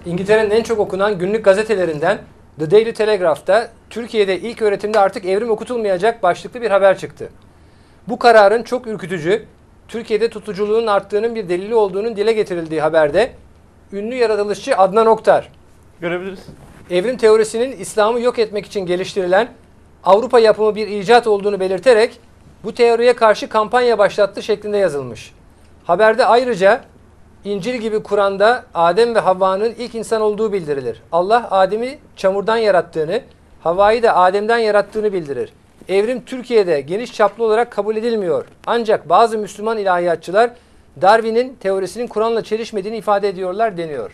İngiltere'nin en çok okunan günlük gazetelerinden The Daily Telegraph'ta Türkiye'de ilk öğretimde artık evrim okutulmayacak başlıklı bir haber çıktı. Bu kararın çok ürkütücü, Türkiye'de tutuculuğun arttığının bir delili olduğunun dile getirildiği haberde ünlü yaratılışçı Adnan Oktar, görebiliriz. Evrim teorisinin İslam'ı yok etmek için geliştirilen Avrupa yapımı bir icat olduğunu belirterek bu teoriye karşı kampanya başlattı şeklinde yazılmış. Haberde ayrıca İncil gibi Kur'an'da Adem ve Havva'nın ilk insan olduğu bildirilir. Allah Adem'i çamurdan yarattığını, Havva'yı da Adem'den yarattığını bildirir. Evrim Türkiye'de geniş çaplı olarak kabul edilmiyor. Ancak bazı Müslüman ilahiyatçılar Darwin'in teorisinin Kur'an'la çelişmediğini ifade ediyorlar deniyor.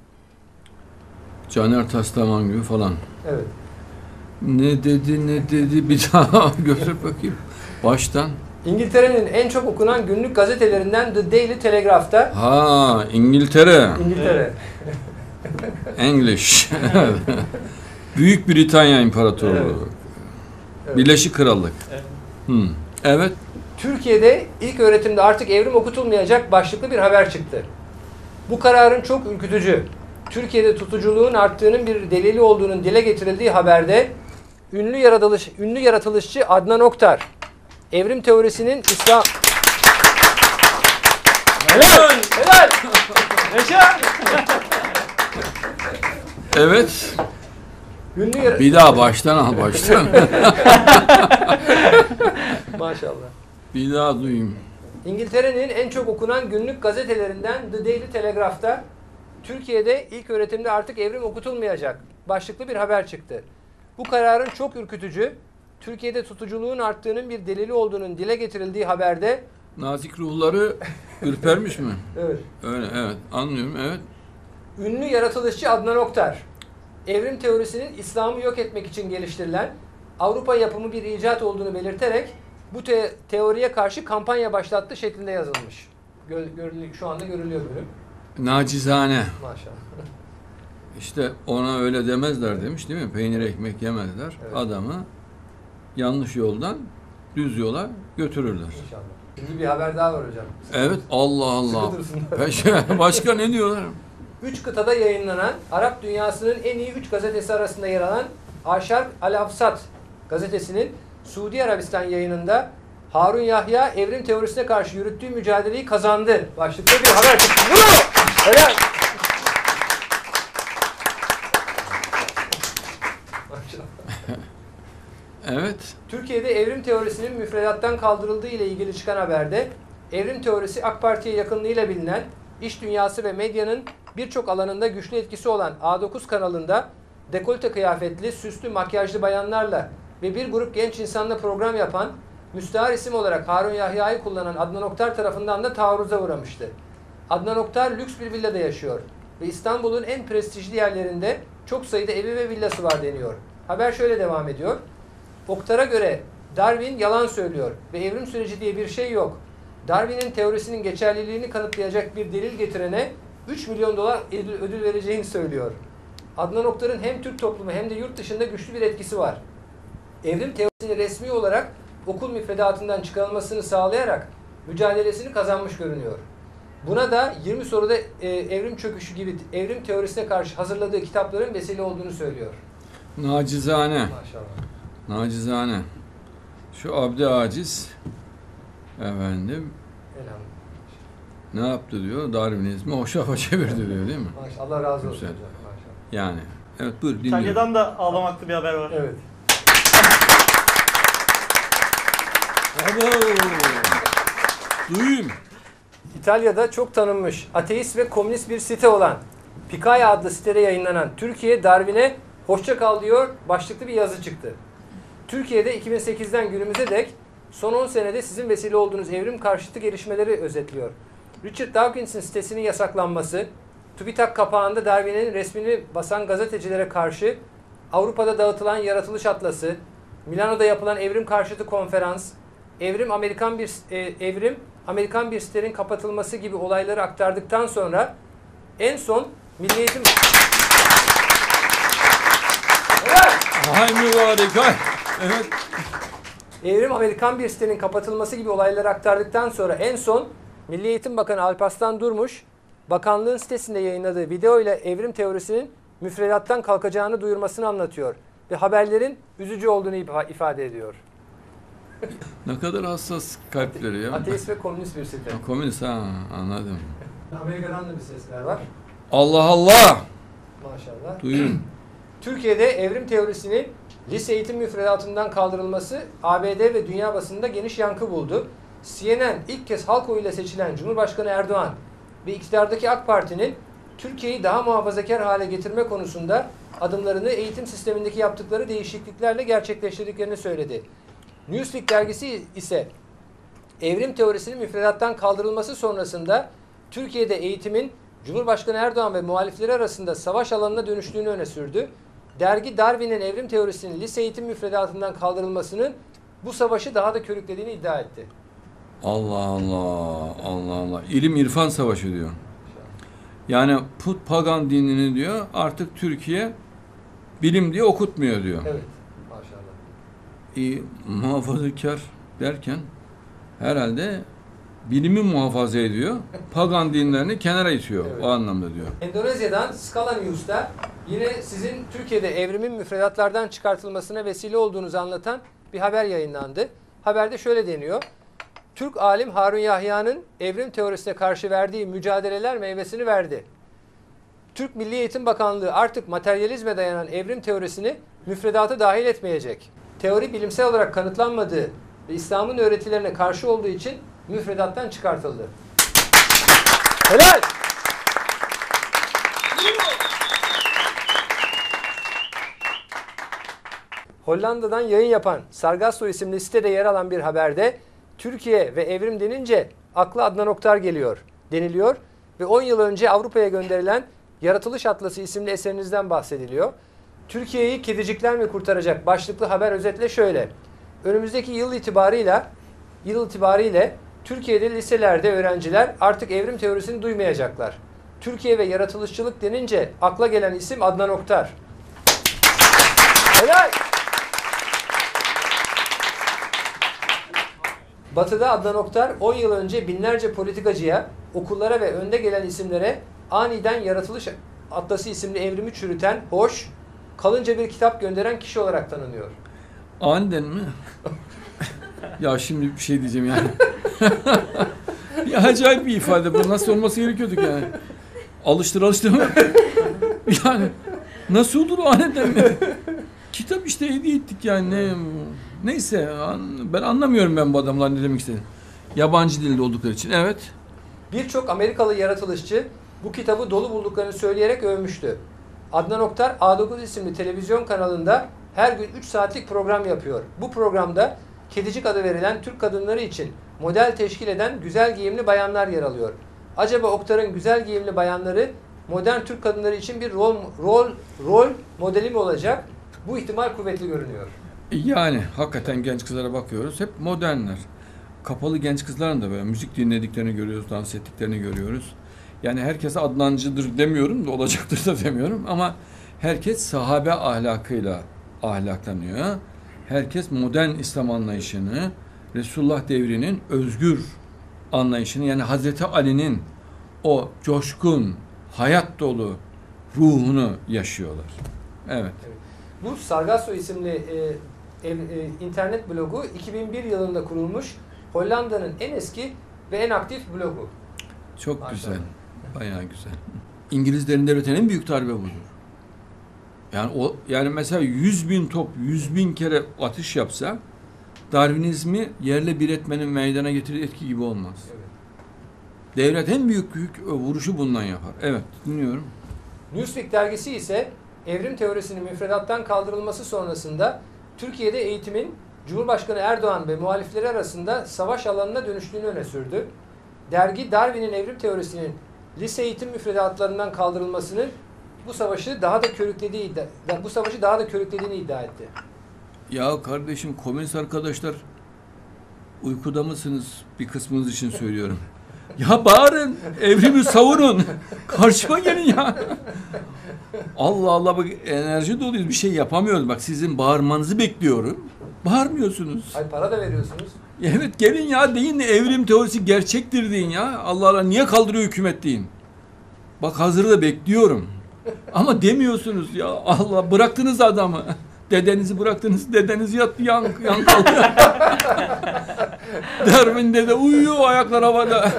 Caner Taslaman gibi falan. Evet. Ne dedi bir daha götür bakayım. Baştan. İngiltere'nin en çok okunan günlük gazetelerinden The Daily Telegraph'ta İngiltere. İngiltere. English. Büyük Britanya İmparatorluğu. Evet. Evet. Birleşik Krallık. Evet. Evet. Türkiye'de ilk öğretimde artık evrim okutulmayacak başlıklı bir haber çıktı. Bu kararın çok ürkütücü, Türkiye'de tutuculuğun arttığının bir delili olduğunun dile getirildiği haberde ünlü yaratılışçı Adnan Oktar, evrim teorisinin İslam... Helal! Helal! Yaşa! Evet. Ünlü Bir daha baştan al baştan. Maşallah. Bir daha duyayım. İngiltere'nin en çok okunan günlük gazetelerinden The Daily Telegraph'ta Türkiye'de ilk öğretimde artık evrim okutulmayacak başlıklı bir haber çıktı. Bu kararın çok ürkütücü, Türkiye'de tutuculuğun arttığının bir delili olduğunun dile getirildiği haberde Nazik ruhları ürpermiş mi? evet. Öyle, evet. Anlıyorum, evet. Ünlü yaratılışçı Adnan Oktar, evrim teorisinin İslam'ı yok etmek için geliştirilen Avrupa yapımı bir icat olduğunu belirterek bu teoriye karşı kampanya başlattı şeklinde yazılmış. Şu anda görülüyor bölüm. Nacizane. Maşallah. İşte ona öyle demezler demiş değil mi? Peynir ekmek yemezler. Evet. Adamı yanlış yoldan düz yola götürürler. İnşallah. Şimdi bir haber daha var hocam. Evet. Allah Allah. Sıkı Başka ne diyorlar? 3 kıtada yayınlanan Arap dünyasının en iyi 3 gazetesi arasında yer alan Aşark Al-Afsat gazetesinin Suudi Arabistan yayınında Harun Yahya evrim teorisine karşı yürüttüğü mücadeleyi kazandı başlıklı bir haber çıktı. Helal. Evet. Türkiye'de evrim teorisinin müfredattan kaldırıldığı ile ilgili çıkan haberde evrim teorisi AK Parti'ye yakınlığıyla bilinen iş dünyası ve medyanın birçok alanında güçlü etkisi olan A9 kanalında dekolte kıyafetli, süslü, makyajlı bayanlarla ve bir grup genç insanla program yapan, müstahar isim olarak Harun Yahya'yı kullanan Adnan Oktar tarafından da taarruza uğramıştı. Adnan Oktar lüks bir villada yaşıyor ve İstanbul'un en prestijli yerlerinde çok sayıda evi ve villası var deniyor. Haber şöyle devam ediyor. Oktar'a göre Darwin yalan söylüyor ve evrim süreci diye bir şey yok. Darwin'in teorisinin geçerliliğini kanıtlayacak bir delil getirene 3 milyon dolar ödül vereceğini söylüyor. Adnan Oktar'ın hem Türk toplumu hem de yurt dışında güçlü bir etkisi var. Evrim teorisini resmi olarak okul müfredatından çıkarılmasını sağlayarak mücadelesini kazanmış görünüyor. Buna da 20 soruda evrim çöküşü gibi evrim teorisine karşı hazırladığı kitapların vesile olduğunu söylüyor. Nacizane. Maşallah. Nacizane. Şu Abdi Aciz efendim ne yaptı diyor? Darwinizmi hoşafa çevirdi diyor değil mi? Maşallah. Allah razı olsun. Güzel. Hocam. Maşallah. Yani. Evet buyur dinliyorum. İtalya'dan da ağlamaklı bir haber var. Evet. Bravo. Duyayım. İtalya'da çok tanınmış, ateist ve komünist bir site olan Picaya adlı sitede yayınlanan Türkiye Darwin'e hoşça kal diyor başlıklı bir yazı çıktı. Türkiye'de 2008'den günümüze dek son 10 senede sizin vesile olduğunuz evrim karşıtı gelişmeleri özetliyor. Richard Dawkins'in sitesinin yasaklanması, TÜBİTAK kapağında Darwin'in resmini basan gazetecilere karşı Avrupa'da dağıtılan yaratılış atlası, Milano'da yapılan evrim karşıtı konferans, Amerikan bir sitenin kapatılması gibi olayları aktardıktan sonra en son Milli Eğitim... Evet. Ay mübarek ay. Evet. Evrim Amerikan bir sitenin kapatılması gibi olayları aktardıktan sonra en son Milli Eğitim Bakanı Alparslan Durmuş, bakanlığın sitesinde yayınladığı video ile evrim teorisinin müfredattan kalkacağını duyurmasını anlatıyor ve haberlerin üzücü olduğunu ifade ediyor. Ne kadar hassas kalpleri ya. Ateist ve komünist bir site. Komünist, ha, anladım. Amerika'dan da bir sesler var. Allah Allah! Maşallah. Duyun. Türkiye'de evrim teorisinin lise eğitim müfredatından kaldırılması ABD ve dünya basınında geniş yankı buldu. CNN ilk kez halk oyuyla seçilen Cumhurbaşkanı Erdoğan ve iktidardaki AK Parti'nin Türkiye'yi daha muhafazakar hale getirme konusunda adımlarını eğitim sistemindeki yaptıkları değişikliklerle gerçekleştirdiklerini söyledi. Newsweek dergisi ise evrim teorisinin müfredattan kaldırılması sonrasında Türkiye'de eğitimin Cumhurbaşkanı Erdoğan ve muhalifleri arasında savaş alanına dönüştüğünü öne sürdü. Dergi Darwin'in evrim teorisinin lise eğitim müfredatından kaldırılmasının bu savaşı daha da körüklediğini iddia etti. Allah Allah, Allah Allah. İlim irfan savaşı diyor. Yani put pagan dinini diyor artık Türkiye bilim diye okutmuyor diyor. Evet, maşallah. Muhafazakar derken herhalde bilimi muhafaza ediyor. Pagan dinlerini kenara itiyor. Evet. O anlamda diyor. Endonezya'dan Scala News'ta yine sizin Türkiye'de evrimin müfredatlardan çıkartılmasına vesile olduğunuzu anlatan bir haber yayınlandı. Haberde şöyle deniyor. Türk alim Harun Yahya'nın evrim teorisine karşı verdiği mücadeleler meyvesini verdi. Türk Milli Eğitim Bakanlığı artık materyalizme dayanan evrim teorisini müfredata dahil etmeyecek. Teori bilimsel olarak kanıtlanmadığı ve İslam'ın öğretilerine karşı olduğu için müfredattan çıkartıldı. Helal! Hollanda'dan yayın yapan Sargasso isimli sitede yer alan bir haberde Türkiye ve evrim denince akla Adnan Oktar geliyor deniliyor ve 10 yıl önce Avrupa'ya gönderilen Yaratılış Atlası isimli eserinizden bahsediliyor. Türkiye'yi kedicikler mi kurtaracak başlıklı haber özetle şöyle. Önümüzdeki yıl itibariyle Türkiye'de liselerde öğrenciler artık evrim teorisini duymayacaklar. Türkiye ve yaratılışçılık denince akla gelen isim Adnan Oktar. Helal! Batı'da Adnan Oktar 10 yıl önce binlerce politikacıya, okullara ve önde gelen isimlere aniden Yaratılış Atlası isimli evrimi çürüten, hoş, kalınca bir kitap gönderen kişi olarak tanınıyor. Aniden mi? Ya şimdi bir şey diyeceğim yani. Ya acayip bir ifade bu. Nasıl olması gerekiyorduk yani. Alıştır. Yani nasıl olur aniden mi? Kitap işte hediye ettik yani. Neyse ben anlamıyorum ben bu adamlar ne demek istediğini. Yabancı dilde oldukları için. Evet. Birçok Amerikalı yaratılışçı bu kitabı dolu bulduklarını söyleyerek övmüştü. Adnan Oktar A9 isimli televizyon kanalında her gün 3 saatlik program yapıyor. Bu programda Kedicik adı verilen Türk kadınları için model teşkil eden güzel giyimli bayanlar yer alıyor. Acaba Oktar'ın güzel giyimli bayanları modern Türk kadınları için bir rol modeli mi olacak? Bu ihtimal kuvvetli görünüyor. Yani hakikaten genç kızlara bakıyoruz. Hep modernler. Kapalı genç kızların da böyle müzik dinlediklerini görüyoruz, dans ettiklerini görüyoruz. Yani herkese Adnancıdır demiyorum da olacaktır da demiyorum ama herkes sahabe ahlakıyla ahlaklanıyor. Herkes modern İslam anlayışını, Resulullah devrinin özgür anlayışını yani Hazreti Ali'nin o coşkun, hayat dolu ruhunu yaşıyorlar. Evet. Bu Sargasso isimli internet blogu 2001 yılında kurulmuş Hollanda'nın en eski ve en aktif blogu. Çok Maşallah. güzel. Bayağı güzel. İngilizlerin devletin en büyük darbe budur. Yani mesela 100.000 top 100.000 kere atış yapsa Darwinizmi yerle bir etmenin meydana getirdiği etki gibi olmaz. Evet. Devlet en büyük vuruşu bundan yapar. Evet, dinliyorum. Newsweek dergisi ise evrim teorisinin müfredattan kaldırılması sonrasında Türkiye'de eğitimin Cumhurbaşkanı Erdoğan ve muhalifleri arasında savaş alanına dönüştüğünü öne sürdü. Dergi Darwin'in evrim teorisinin lise eğitim müfredatlarından kaldırılmasının bu savaşı daha da körüklediğini iddia etti. Ya kardeşim komünist arkadaşlar uykuda mısınız? Bir kısmınız için söylüyorum. Ya bağırın, evrimi savunun. Karşıma gelin ya. Allah Allah bak enerji doluyuz bir şey yapamıyoruz. Bak sizin bağırmanızı bekliyorum. Bağırmıyorsunuz. Ay para da veriyorsunuz. Evet gelin ya deyin evrim teorisi gerçektir deyin ya. Allah Allah niye kaldırıyor hükümet deyin. Bak hazırda da bekliyorum. Ama demiyorsunuz ya. Allah, bıraktınız adamı. Dedenizi bıraktınız. Dedeniz yattı yan kaldı. Darwin dede uyuyor, ayaklar havada.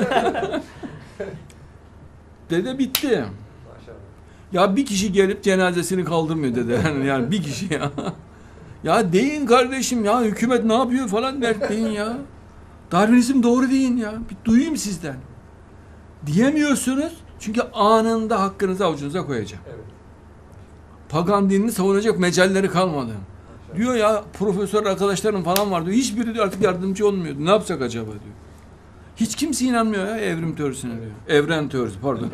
Dede bitti. Maşallah. Ya bir kişi gelip cenazesini kaldırmıyor dede. Yani bir kişi ya. Ya deyin kardeşim ya, hükümet ne yapıyor falan deyin ya. Darwinizm doğru deyin ya. Bir duyayım sizden. Diyemiyorsunuz çünkü anında hakkınızı avucunuza koyacak. Evet. Pagan dinini savunacak mecalleri kalmadı. Diyor ya, profesör arkadaşlarım falan var diyor. Hiçbiri diyor artık yardımcı olmuyor. Ne yapsak acaba diyor. Hiç kimse inanmıyor ya evrim teorisine diyor. Evren teorisi pardon.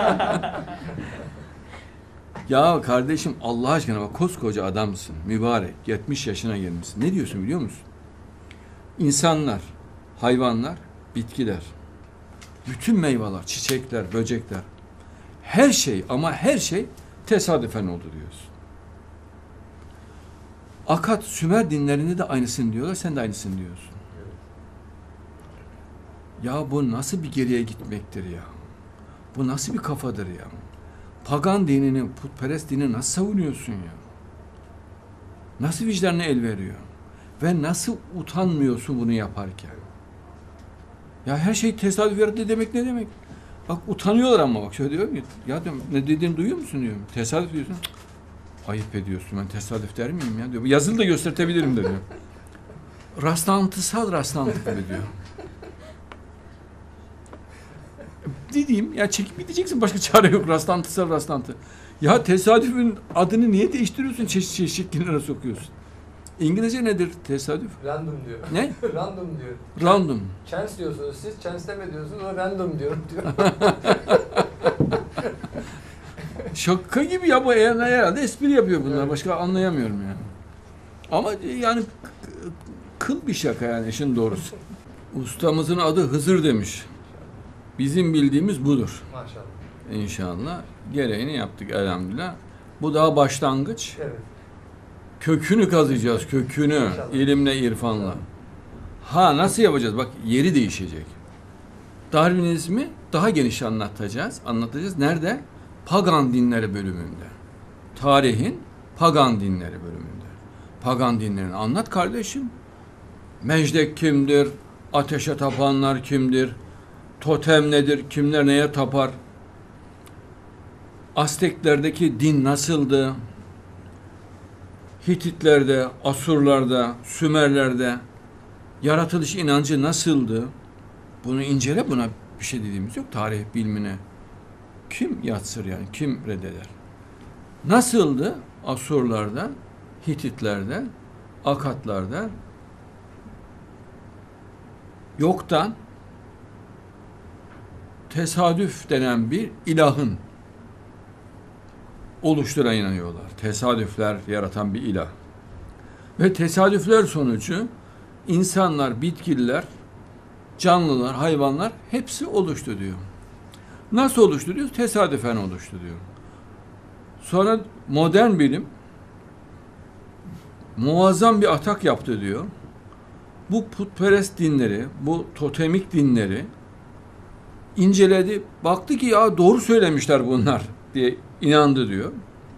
Ya kardeşim Allah aşkına bak, koskoca adamsın. Mübarek. 70 yaşına gelmişsin. Ne diyorsun biliyor musun? İnsanlar, hayvanlar, bitkiler, bütün meyveler, çiçekler, böcekler, her şey ama her şey tesadüfen oldu diyorsun. Akat, Sümer dinlerinde de aynısını diyorlar, sen de aynısını diyorsun. Ya bu nasıl bir geriye gitmektir ya? Bu nasıl bir kafadır ya? Pagan dinini, putperest dinini nasıl savunuyorsun ya? Nasıl vicdanına el veriyor? Ve nasıl utanmıyorsun bunu yaparken? Ya her şey tesadüf yarattı demek ne demek? Bak utanıyorlar ama bak şöyle diyor ya diyorum, ne dediğini duyuyor musun diyorum. Tesadüf diyorsun. Ayıp ediyorsun, ben tesadüf der miyim ya diyor. Yazılı da göstertebilirim de diyor. Rastlantısal rastlantı gibi diyor. Dediğim ya, çekip gideceksin, başka çare yok, rastlantısal rastlantı. Ya tesadüfün adını niye değiştiriyorsun, çeşit çeşit şekillere sokuyorsun? İngilizce nedir tesadüf? Random diyor. Ne? Random diyor. Random. Chance diyorsunuz siz, chance deme diyorsunuz, o random diyorum diyor. Şaka gibi ya bu, herhalde espri yapıyor bunlar. Evet. Başka anlayamıyorum yani. Ama yani kıl bir şaka yani işin doğrusu. Ustamızın adı Hızır demiş. Bizim bildiğimiz budur. Maşallah. İnşallah. Gereğini yaptık elhamdülillah. Bu daha başlangıç. Evet. Kökünü kazıyacağız, kökünü. İnşallah. İlimle, irfanla. Ha nasıl yapacağız? Bak yeri değişecek. Darwinizmi daha geniş anlatacağız. Nerede? Pagan dinleri bölümünde. Tarihin pagan dinleri bölümünde. Pagan dinlerini anlat kardeşim. Mecdek kimdir? Ateşe tapanlar kimdir? Totem nedir? Kimler neye tapar? Azteklerdeki din nasıldı? Hititlerde, Asurlarda, Sümerlerde yaratılış inancı nasıldı? Bunu incele, buna bir şey dediğimiz yok. Tarih bilimine kim yatsır yani? Kim reddeder? Nasıldı Asurlarda, Hititlerde, Akatlarda? Yoktan tesadüf denen bir ilahın oluştuğuna inanıyorlar. Tesadüfler yaratan bir ilah. Ve tesadüfler sonucu insanlar, bitkiler, canlılar, hayvanlar hepsi oluştu diyor. Nasıl oluştu diyor? Tesadüfen oluştu diyor. Sonra modern bilim muazzam bir atak yaptı diyor. Bu putperest dinleri, bu totemik dinleri inceledi. Baktı ki ya doğru söylemişler bunlar diye inandı diyor.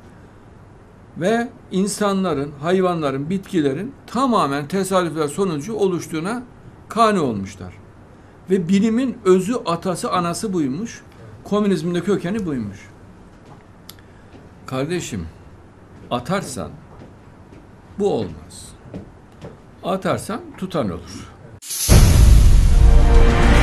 Ve insanların, hayvanların, bitkilerin tamamen tesadüfler sonucu oluştuğuna kani olmuşlar. Ve bilimin özü, atası, anası buymuş. Komünizmin de kökeni buymuş. Kardeşim, atarsan bu olmaz. Atarsan tutan olur.